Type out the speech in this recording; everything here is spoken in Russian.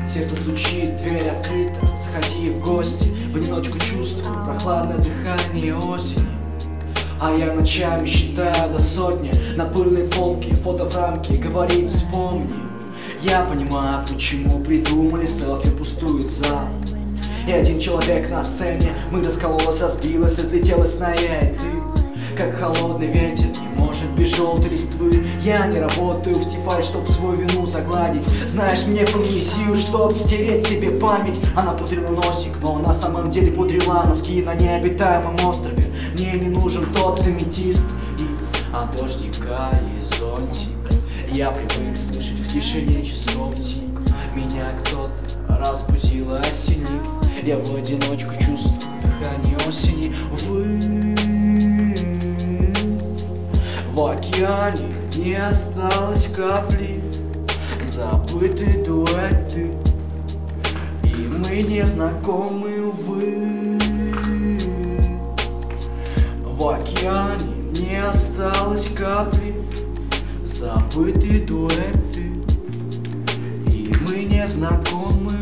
Сердце стучит, дверь открыта, заходи в гости. В одиночку чувствую прохладное дыхание осени. А я ночами считаю до сотни. На пыльной полке, фото в рамке, говорит вспомни. Я понимаю, почему придумали селфи пустует зал. И один человек на сцене, мы раскололась, разбилась, разлетелась на я и ты. Как холодный ветер, не может без желтой листвы. Я не работаю в Тифаль, чтоб свою вину загладить. Знаешь, мне не сил, чтоб стереть себе память. Она пудрила носик, но на самом деле пудрила носки на необитаемом острове. Мне не нужен тот аметист а дождика и зонтик. Я привык слышать в тишине часов тик. Меня кто-то разбудил осенник. Я в одиночку чувствую дыхание осени. В океане не осталось капли, забыты дуэты, и мы не знакомы, увы. В океане не осталось капли, забыты дуэты, и мы не знакомы.